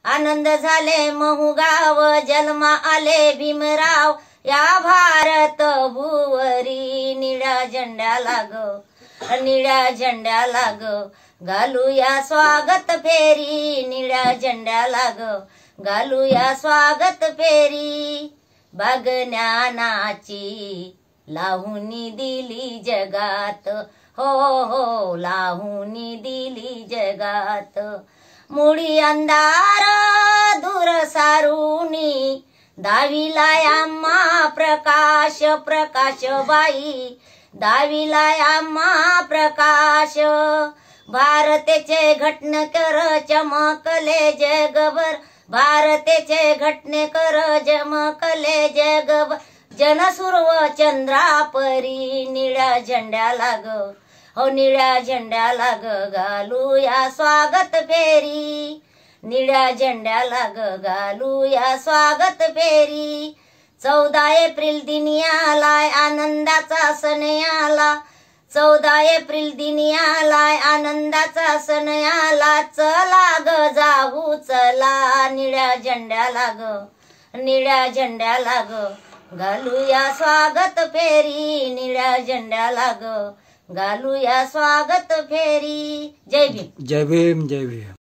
आनंद झाले महुगाव, जन्मा आले भीमराव या भारत भुवरी. निळ्या झेंड्याला ग, निळ्या झेंड्याला ग, घालूया स्वागत फेरी. निळ्या झेंड्याला ग, घालूया स्वागत फेरी. बाग ज्ञानाची लाहुनी दिली जगात, हो हो लाहुनी दिली जगात. मुळी अंधार दूर सारुनी, दाविला आम्हा प्रकाश प्रकाश बाई. दाविला आम्हा प्रकाश. भारतेचे घटनेकर चमकले जगभर, भारतेचे घटनेकर चमकले जगभर. जनसुर्व चंद्रापरी. निळ्या झेंड्याला ग, हो निळ्या झेंड्याला ग, घालूया स्वागत फेरी. निळ्या झेंड्याला ग, घालूया स्वागत फेरी. 14 एप्रिल दिनी आलाय आनंदाचा सण आला. 14 एप्रिल दिनी आलाय आनंदाचा सण आला. चला ग जाऊ चला. निळ्या झेंड्याला ग, निळ्या झेंड्याला ग, घालूया स्वागत फेरी. निळ्या झेंड्याला ग, घालूया स्वागत फेरी. जय भीम. जय भीम. जय भीम.